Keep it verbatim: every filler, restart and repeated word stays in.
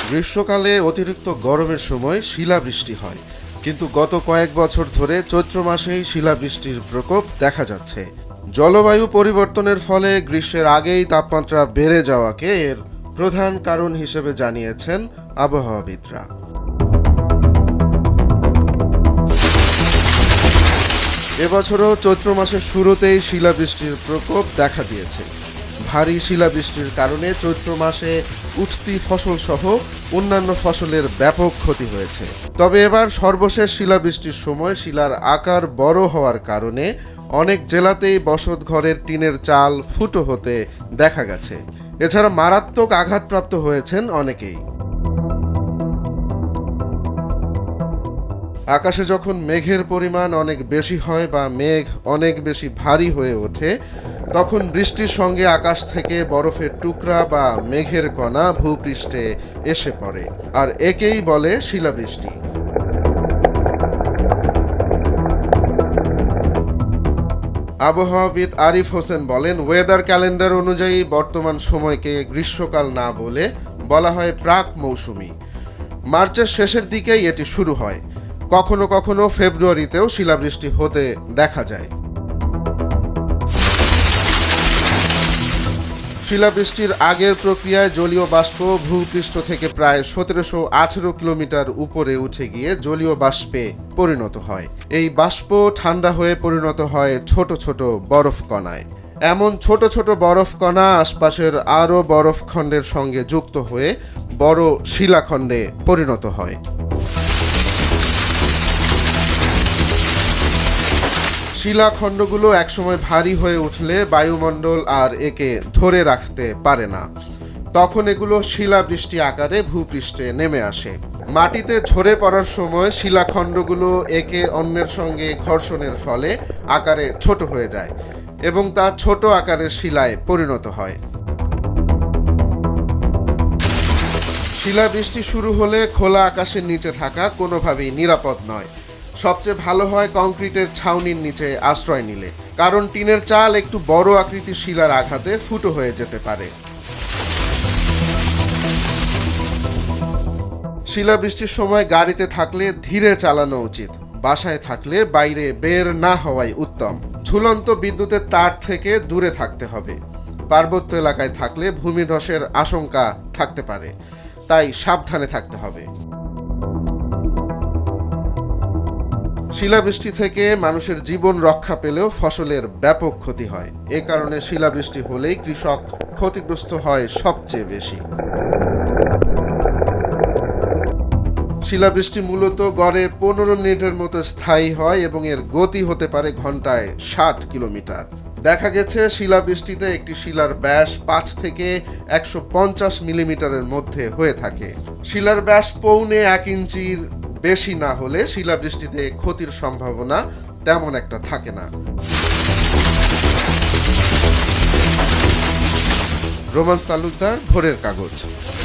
গ্রীষ্মকালে অতিরিক্ত গরমের সময় শিলাবৃষ্টি হয়, কিন্তু গত কয়েক বছর ধরে চৈত্র মাসেই শিলাবৃষ্টির প্রকোপ দেখা যাচ্ছে। জলবায়ু পরিবর্তনের ফলে গ্রীষ্মের আগেই তাপমাত্রা বেড়ে যাওয়াকে এর প্রধান কারণ হিসেবে জানিয়েছেন আবহাওয়াবিদরা। এবছরও চৈত্র মাসের শুরুতেই শিলাবৃষ্টির প্রকোপ দেখা দিয়েছে। ভারী শিলাবৃষ্টির কারণে চৈত্র মাসে উঠতি ফসল সহ অন্যান্য ফসলের ব্যাপক ক্ষতি হয়েছে। তবে এবার সর্বশেষ শিলাবৃষ্টির সময় শিলার আকার বড় হওয়ার কারণে অনেক জেলাতেই বসতঘরের টিনের চাল ফুটো হতে দেখা গেছে। এছাড়া মারাত্মক আঘাতপ্রাপ্ত হয়েছেন অনেকেই। আকাশে যখন মেঘের পরিমাণ অনেক বেশি হয় বা মেঘ অনেক বেশি ভারী হয়ে ওঠে, তখন বৃষ্টির সঙ্গে আকাশ থেকে বরফের টুকরা বা মেঘের কণা ভূপৃষ্ঠে এসে পড়ে, আর একেই বলে শিলাবৃষ্টি। আবহাওয়াবিদ আরিফ হোসেন বলেন, ওয়েদার ক্যালেন্ডার অনুযায়ী বর্তমান সময়কে গ্রীষ্মকাল না বলে বলা হয় প্রাক মৌসুমি। মার্চের শেষের দিকেই এটি শুরু হয়। কখনো কখনো ফেব্রুয়ারিতেও শিলাবৃষ্টি হতে দেখা যায়। শিলাবৃষ্টির আগের প্রক্রিয়ায় জলীয় বাষ্প ভূপৃষ্ঠ থেকে প্রায় সতেরোশো আঠেরো কিলোমিটার উপরে উঠে গিয়ে জলীয় বাষ্পে পরিণত হয়। এই বাষ্প ঠান্ডা হয়ে পরিণত হয় ছোট ছোট বরফ কণায়। এমন ছোট ছোট বরফ কণা আশপাশের আরও বরফখণ্ডের সঙ্গে যুক্ত হয়ে বড় শিলাখণ্ডে পরিণত হয়। শিলাখণ্ডগুলো একসময় ভারী হয়ে উঠলে বায়ুমণ্ডল আর একে ধরে রাখতে পারে না, তখন এগুলো শিলাবৃষ্টি আকারে ভূপৃষ্ঠে নেমে আসে। মাটিতে ঝরে পড়ার সময় শিলাখণ্ডগুলো একে অন্যের সঙ্গে ঘর্ষণের ফলে আকারে ছোট হয়ে যায় এবং তা ছোট আকারের শিলায় পরিণত হয়। শিলাবৃষ্টি শুরু হলে খোলা আকাশের নিচে থাকা কোনোভাবেই নিরাপদ নয়। সবচেয়ে ভালো হয় কংক্রিটের ছাউনির নিচে আশ্রয় নিলে, কারণ টিনের চাল একটু বড় আকৃতির শিলার আঘাতে ফুটো হয়ে যেতে পারে। শিলাবৃষ্টির সময় গাড়িতে থাকলে ধীরে চালানো উচিত। বাসায় থাকলে বাইরে বের না হওয়াই উত্তম। ঝুলন্ত বিদ্যুতের তার থেকে দূরে থাকতে হবে। পার্বত্য এলাকায় থাকলে ভূমিধসের আশঙ্কা থাকতে পারে, তাই সাবধানে থাকতে হবে। শিলাবৃষ্টি থেকে মানুষের জীবন রক্ষা পেলেও ফসলের ব্যাপক ক্ষতি হয়। এ কারণে শিলাবৃষ্টি হলেই কৃষক ক্ষতিগ্রস্ত হয় সবচেয়ে বেশি। শিলাবৃষ্টি মূলত গড়ে পনেরো মিনিটের মতো স্থায়ী হয় এবং এর গতি হতে পারে ঘন্টায় ষাট কিলোমিটার। দেখা গেছে শিলাবৃষ্টিতে একটি শিলার ব্যাস পাঁচ থেকে একশো পঞ্চাশ মিলিমিটারের মধ্যে হয়ে থাকে। শিলার ব্যাস পৌনে এক ইঞ্চির বেশি না হলে শিলাবৃষ্টিতে ক্ষতির সম্ভাবনা তেমন একটা থাকে না। রোমান্স তালুকদার, ভোরের কাগজ।